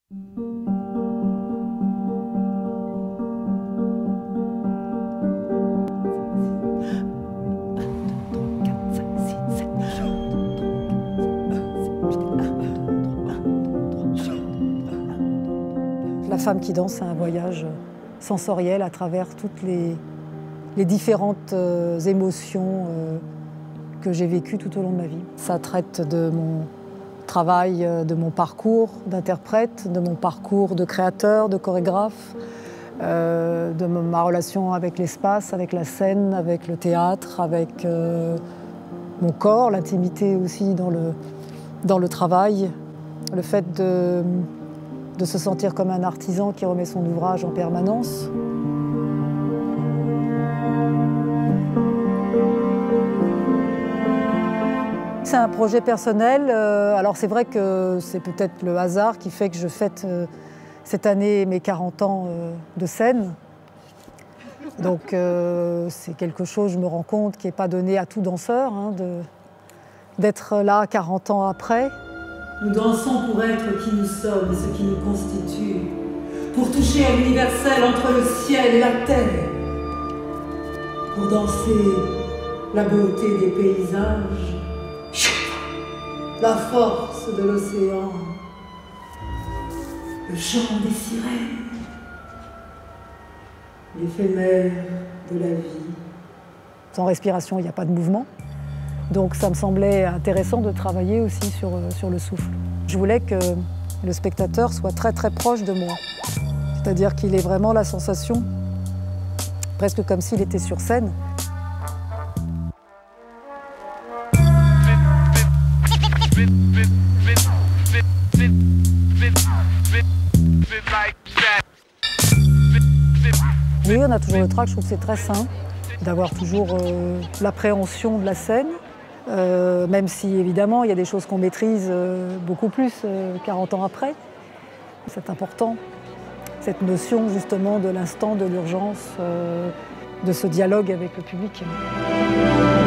La femme qui danse, c'est un voyage sensoriel à travers toutes les différentes émotions que j'ai vécues tout au long de ma vie. Ça traite de mon travail, de mon parcours d'interprète, de mon parcours de créateur, de chorégraphe, de ma relation avec l'espace, avec la scène, avec le théâtre, avec mon corps, l'intimité aussi dans le travail, le fait de se sentir comme un artisan qui remet son ouvrage en permanence. C'est un projet personnel. Alors c'est vrai que c'est peut-être le hasard qui fait que je fête cette année mes 40 ans de scène. Donc c'est quelque chose, je me rends compte, qui n'est pas donné à tout danseur, hein, d'être là 40 ans après. Nous dansons pour être qui nous sommes et ce qui nous constitue, pour toucher à l'universel entre le ciel et la terre, pour danser la beauté des paysages, la force de l'océan, le chant des sirènes, l'éphémère de la vie. Sans respiration, il n'y a pas de mouvement. Donc ça me semblait intéressant de travailler aussi sur le souffle. Je voulais que le spectateur soit très très proche de moi. C'est-à-dire qu'il ait vraiment la sensation, presque comme s'il était sur scène. Oui, on a toujours le trac, je trouve que c'est très sain d'avoir toujours l'appréhension de la scène. Même si, évidemment, il y a des choses qu'on maîtrise beaucoup plus 40 ans après. C'est important, cette notion, justement, de l'instant, de l'urgence, de ce dialogue avec le public.